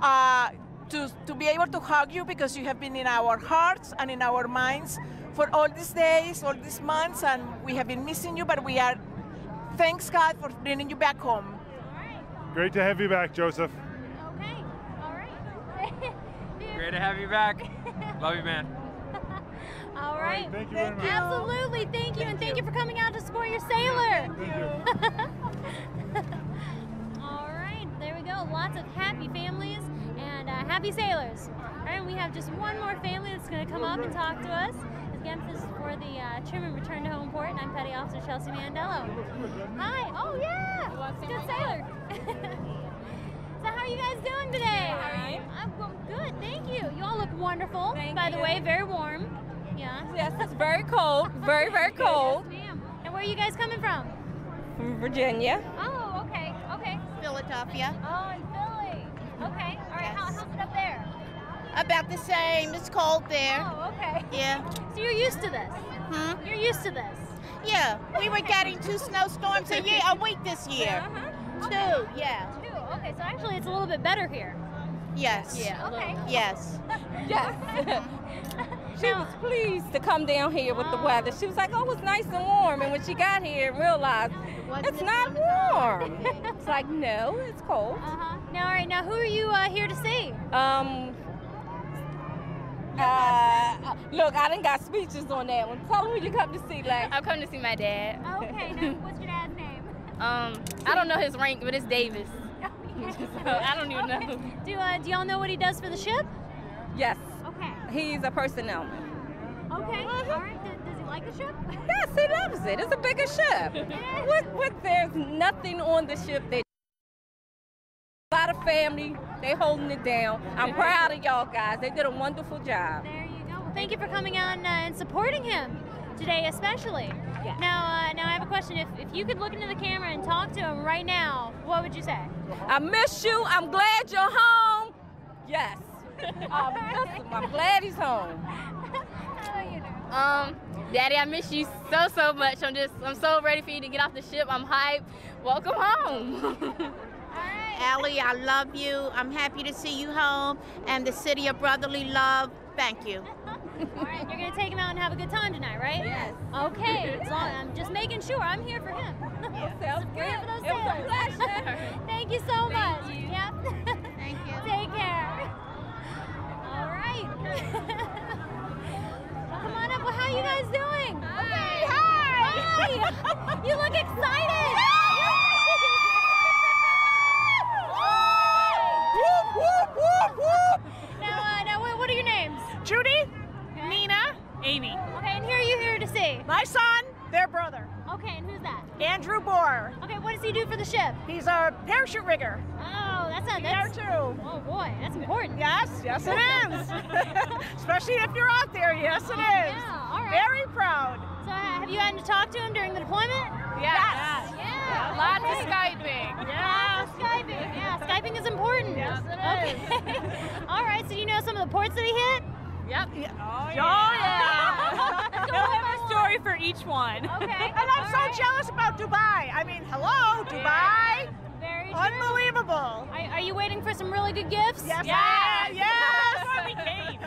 to be able to hug you because you have been in our hearts and in our minds for all these days, all these months, and we have been missing you, but we are, thanks God for bringing you back home. All right. Great to have you back, Joseph. Okay, all right. Great to have you back. Love you, man. All right. Thank you very much. Absolutely. Thank you, and thank you for coming out to support your sailor. All right. There we go. Lots of happy families and happy sailors. All right. We have just one more family that's going to come up and talk to us. Again, this is for the Truman Return to Homeport, and I'm Petty Officer Chelsea Mandello. Hi. Oh, yeah. Good sailor. So how are you guys doing today? How are you? I'm good, thank you. You all look wonderful. By the way, very warm. Yeah. Yes, it's very cold. Very, very cold. Yes, ma'am. And where are you guys coming from? From Virginia. Oh, okay, okay. Philadelphia. Oh, in Philly. Okay. All right. How's it up there? About the same. It's cold there. Oh, okay. Yeah. So you're used to this? You're used to this? Yeah. We were getting 2 snowstorms a week this year. Okay. 2, yeah. 2. Okay, so actually it's a little bit better here. Yes. Yeah. Okay. Yes. Yes. She was pleased to come down here with the weather. She was like, oh, it's nice and warm. And when she got here and realized it's not warm. It's like, no, it's cold. Now, all right, now who are you here to see? Look, I done got speeches on that one. Tell them who you come to see, Lex. I'm coming to see my dad. Okay, now what's your dad's name? I don't know his rank, but it's Davis. So I don't even know. Do y'all know what he does for the ship? Yes. Okay. He's a personnel. Okay. All right. Does he like the ship? Yes, he loves it. It's a bigger ship. There's nothing on the ship that a lot of family. They holding it down. I'm proud of y'all guys. They did a wonderful job. There you go. Well, thank you for coming on and supporting him today, especially. Yes. Now I have a question. If you could look into the camera and talk to him right now, what would you say? I miss you. I'm glad you're home. Yes. I miss him. I'm glad he's home. Daddy, I miss you so much. I'm so ready for you to get off the ship. I'm hyped. Welcome home. Allie, I love you. I'm happy to see you home. And the city of brotherly love, thank you. All right, you're going to take him out and have a good time tonight, right? Yes. Okay, I'm just making sure. I'm here for him. Sounds good. Here for those It was a sailors. pleasure. Thank you so much. Thank you. Yep. Thank you. Take care. All right. Well, come on up. Well, how are you guys doing? Hi. Okay. Hi. You look excited. Now, what are your names? Judy, Okay. Nina, Amy. Okay, and who are you here to see? My son, their brother, Okay, and who's that? Andrew Bohr. Okay, what does he do for the ship? He's a parachute rigger. Oh, that's too. Oh boy, that's important. Yes, yes it is. Especially if you're out there, yes it is. Yeah, all right. Very proud. So have you gotten to talk to him during the deployment? Yes. Yeah. Lots of okay. Skyping. Lots of Skyping. Yeah, Skyping is important. Yes, it Okay. All right, so you know some of the ports that he hit? Yep. Oh, We'll have a story for each one. Okay. And I'm so jealous about Dubai. I mean, hello, Dubai. Very true. Unbelievable. Are you waiting for some really good gifts? Yes. Yes. Yes. That's why we came.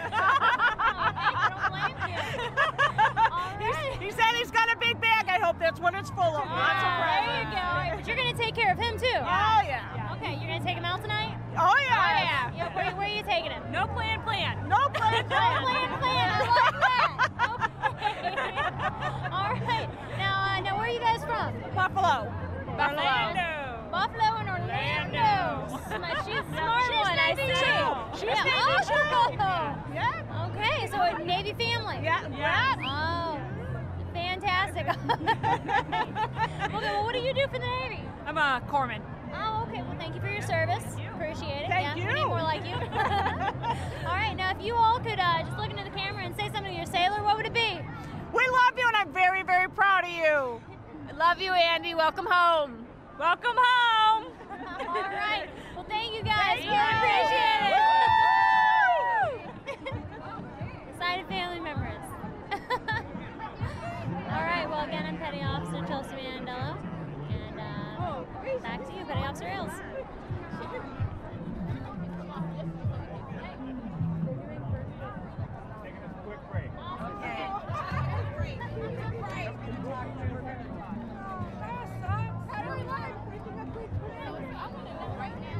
He said he's got a big bag. I hope that's what it's full of. Lots of There you presents. go. All right, but you're going to take care of him too. Oh, yeah. Okay, you're going to take him out tonight? Oh, yeah. Yeah, where are you taking him? No plan. No plan. No plan. I like that. Okay. All right. Now where are you guys from? Buffalo. Buffalo and Orlando. She's a smart one, I see. She's Navy Yeah. Okay, so a Navy family. Yeah. Oh, fantastic. Okay, well, what do you do for the Navy? I'm a corpsman. Oh, okay. Well, thank you for your service. Appreciate it. Thank We you. need more like you. All right. Now, if you all could just look into the camera and say something to your sailor, what would it be? We love you, and I'm very, very proud of you. I love you, Andy. Welcome home. Welcome home. All right. Well, thank you guys. Thank We you. appreciate it. Excited family members. All right. Well, again, I'm Petty Officer Chelsea Mandello. And back to you, Petty Officer Ailes. Right now.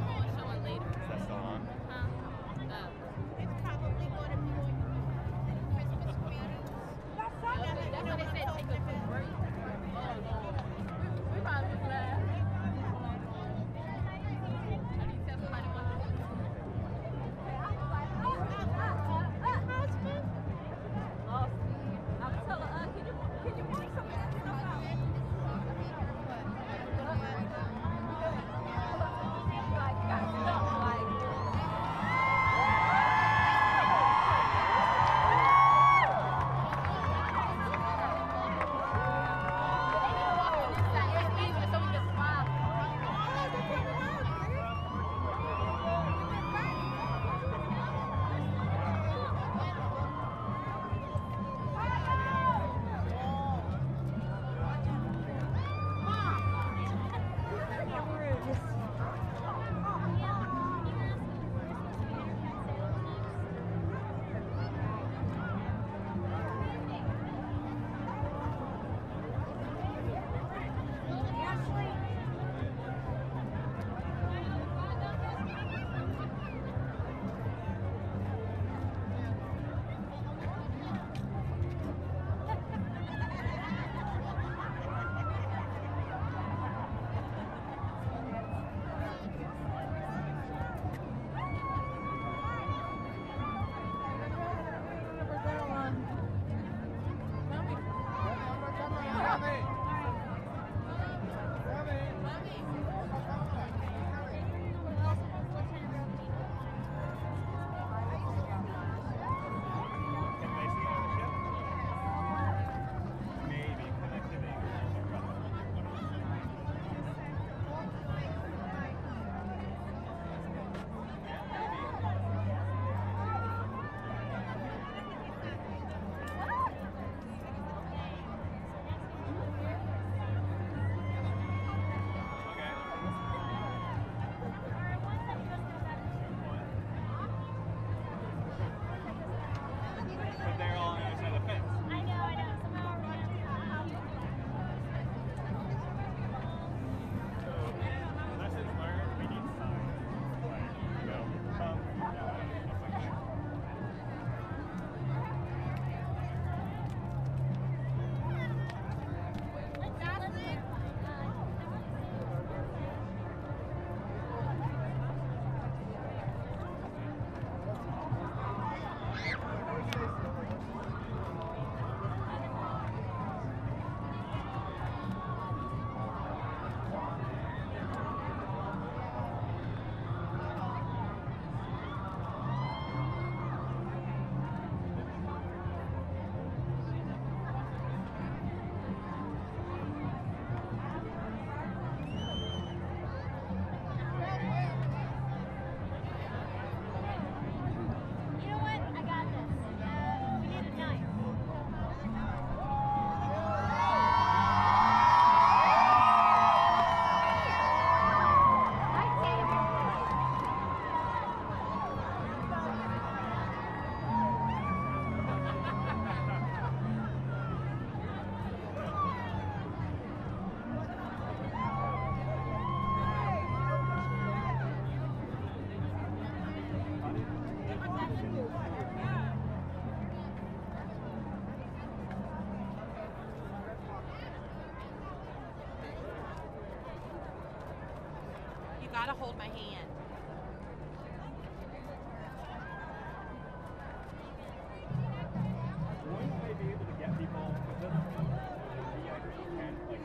gotta hold my hand. Wouldn't they be able to get people with this VIP tent, like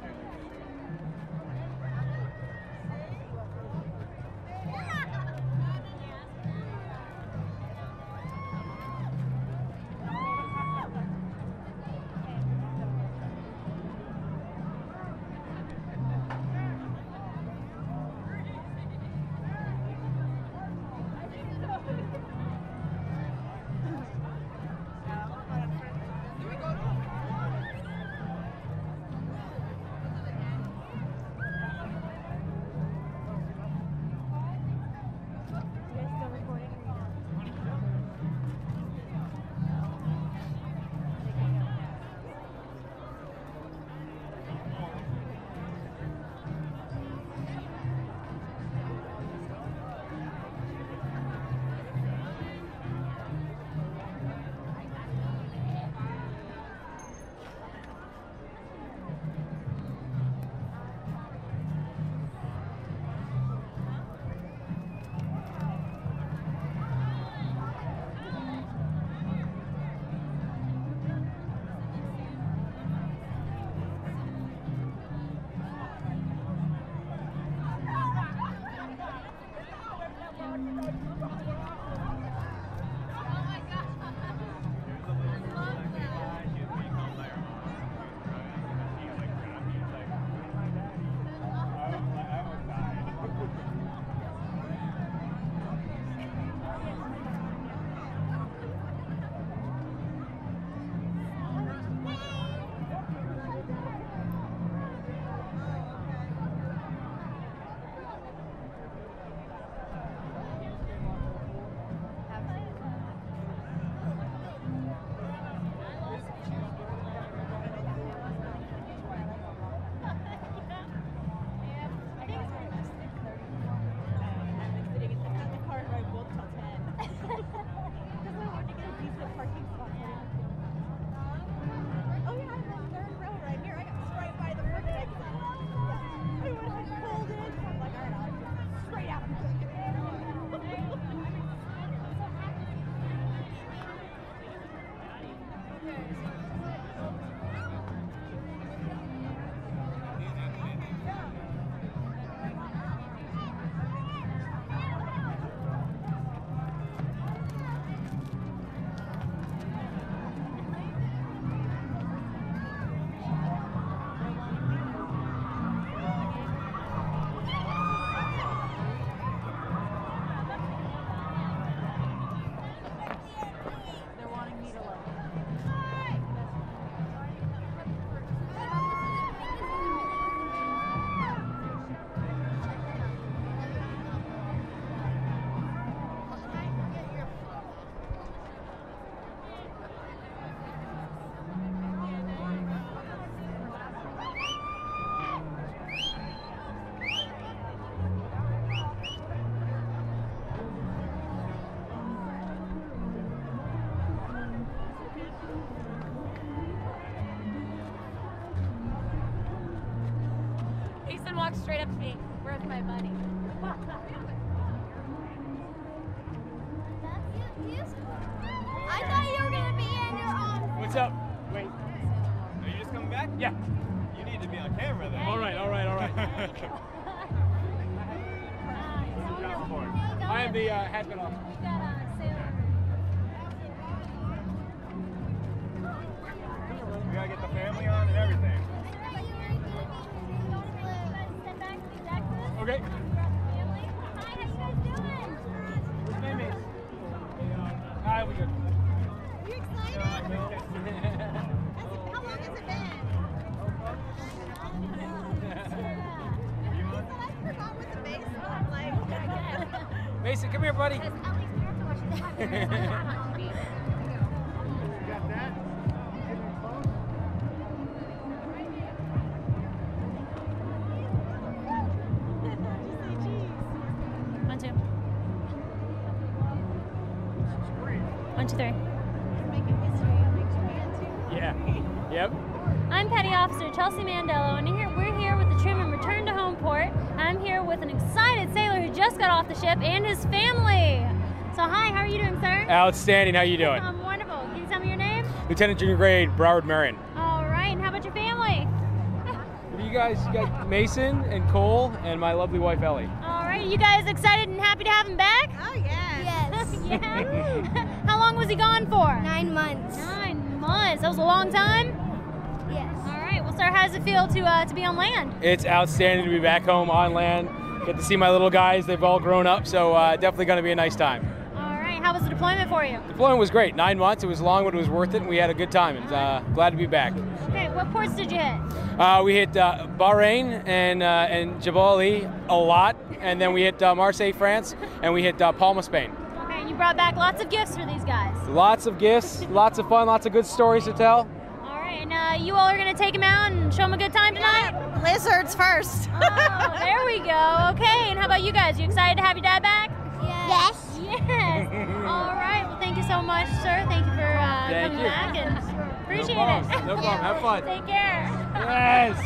Walk straight up to me. Where's my buddy? I thought you were gonna be in your own. What's up? Wait. Are you just coming back? Yeah. You need to be on camera then. All right. I am the has-been officer. We gotta get the family on and everything. Okay. Hi, how you guys doing? What's your name is? Hi, we good. Are you excited? How long has it been? I forgot what the base looked like. Mason, come here, buddy. Because Ellie's parents are watching the podcast. You got that? One, two. 1, 2, 3. Yeah. Yep. I'm Petty Officer Chelsea Mandello, and we're here with the Truman Return to Homeport. I'm here with an excited sailor who just got off the ship and his family. So hi, how are you doing, sir? Outstanding. How you doing? I'm wonderful. Can you tell me your name? Lieutenant Junior Grade Broward Marion. All right, and how about your family? You guys, you got Mason and Cole and my lovely wife Ellie. All right, you guys excited and happy to have him back? Oh, yes. Yes. Yeah. How long was he gone for? 9 months. 9 months. That was a long time? Yes. All right. Well, sir, how does it feel to be on land? It's outstanding to be back home on land. Get to see my little guys. They've all grown up, so definitely going to be a nice time. All right. How was the deployment for you? Deployment was great. 9 months. It was long, but it was worth it, and we had a good time. And glad to be back. Okay. What ports did you hit? We hit Bahrain and Jebel Ali a lot, and then we hit Marseille, France, and we hit Palma, Spain. Okay. And you brought back lots of gifts for these guys. Lots of gifts, lots of fun, lots of good stories to tell. All right. And you all are going to take them out and show them a good time tonight? Lizards first. Oh, there we go. Okay. And how about you guys? You excited to have your dad back? Yes. Yes. All right. Well, thank you so much, sir. Thank you for coming back, and appreciate it. No problem. Have fun. Take care. Yes.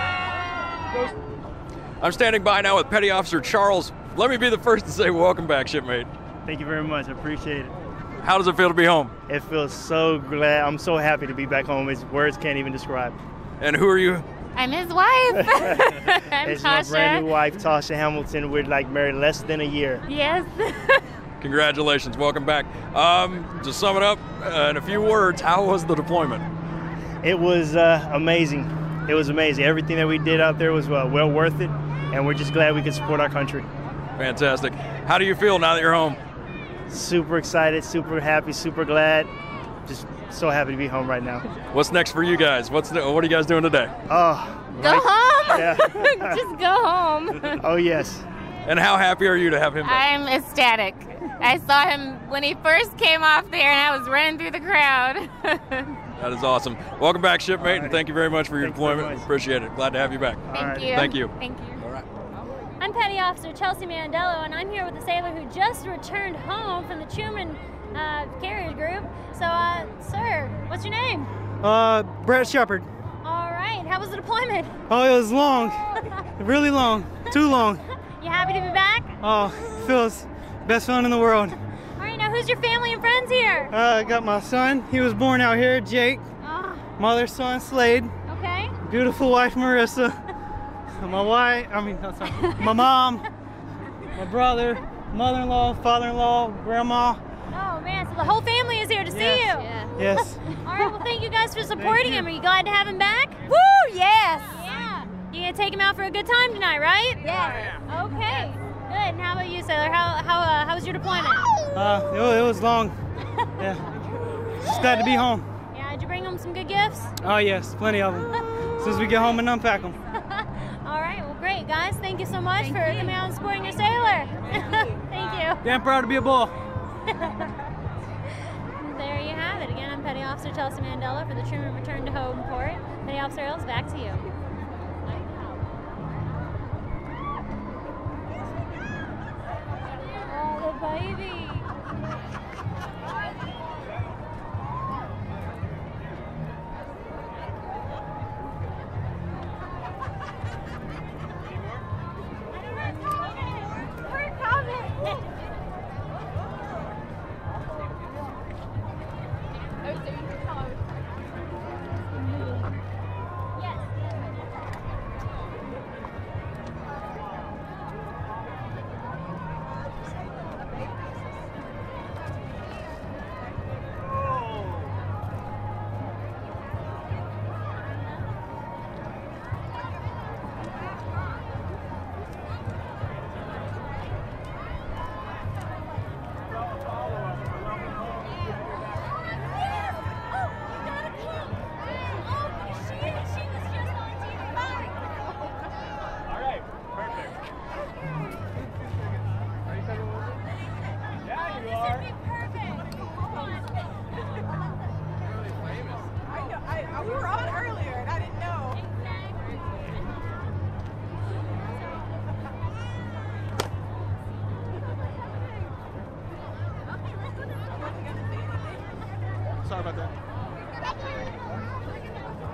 I'm standing by now with Petty Officer Charles. Let me be the first to say welcome back, shipmate. Thank you very much. I appreciate it. How does it feel to be home? It feels so glad. I'm so happy to be back home. It's words can't even describe. And who are you? I'm his wife. I'm It's Tasha. my brand new wife, Tasha Hamilton. We're like married less than a year. Yes. Congratulations. Welcome back. To sum it up in a few words, how was the deployment? It was amazing. It was amazing. Everything that we did out there was well worth it, and we're just glad we could support our country. Fantastic. How do you feel now that you're home? Super excited, super happy, super glad. Just so happy to be home right now. What's next for you guys? What are you guys doing today? Oh, Go home. Yeah. Just go home. Oh, yes. And how happy are you to have him back? I'm ecstatic. I saw him when he first came off there, and I was running through the crowd. That is awesome. Welcome back, shipmate, and thank you very much for your deployment. Appreciate it. Glad to have you back. Thank you. Thank you. Thank you. All right. I'm Petty Officer Chelsea Mandello, and I'm here with a sailor who just returned home from the Truman Carrier Group. So, sir, what's your name? Brett Shepard. All right. How was the deployment? Oh, it was long. Really long. Too long. You happy to be back? Oh, feels best feeling in the world. All right. Now, who's your family and friends here? I got my son. He was born out here, Jake. Oh, My other son, Slade. okay. Beautiful wife, Marissa. My mom, my brother, mother-in-law, father-in-law, grandma. Oh, man. So the whole family is here to see you. Yeah. Yes. All right. Well, thank you guys for supporting him. Are you glad to have him back? Woo, yes. Yeah. You gonna take him out for a good time tonight, right? Yeah. Okay. Good. And how about you, sailor? How was your deployment? It was long. Yeah. Just glad to be home. Yeah. Did you bring home some good gifts? Oh yes, plenty of them. As soon as we get home and unpack them. All right. Well, great, guys. Thank you so much for coming out and supporting your sailor. Thank you. Damn proud to be a bull. There you have it. Again, I'm Petty Officer Chelsea Mandello for the Truman Return to Homeport. Petty Officer Earls, back to you. Oh, the baby. We're coming. We were on earlier and I didn't know. Sorry about that.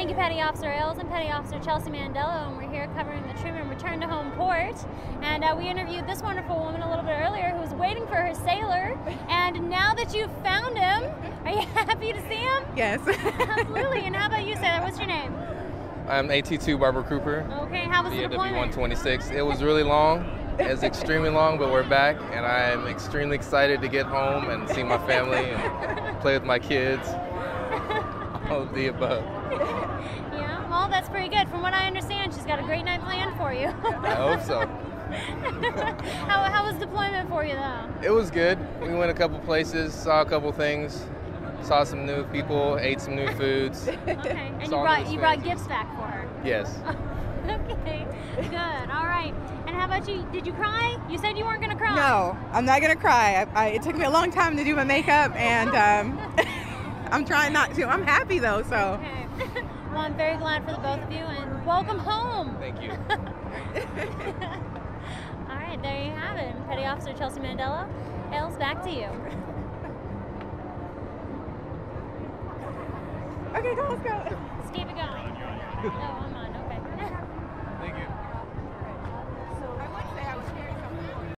Thank you, Petty Officer Ailes. I'm Petty Officer Chelsea Mandello, and we're here covering the Truman return to home port. And we interviewed this wonderful woman a little bit earlier who was waiting for her sailor. And now that you've found him, are you happy to see him? Yes. Absolutely. And how about you, sailor? What's your name? I'm AT2 Barbara Cooper. Okay, how was the deployment? W126. It was really long. It was extremely long, but we're back, and I'm extremely excited to get home and see my family and play with my kids. All of the above. Yeah, well, that's pretty good. From what I understand, she's got a great night planned for you. I hope so. How was deployment for you, though? It was good. We went a couple places, saw a couple things, saw some new people, ate some new foods. Okay, and you brought gifts back for her? Yes. Okay, good. All right. And how about you? Did you cry? You said you weren't going to cry. No, I'm not going to cry. It took me a long time to do my makeup, and I'm trying not to. I'm happy, though, so. Okay. Well, I'm very glad for the both of you, and welcome home. Thank you. All right, there you have it. Petty Officer Chelsea Mandello. Ailes, back to you. Okay, go, let's go. Let's keep it going. No, I'm not.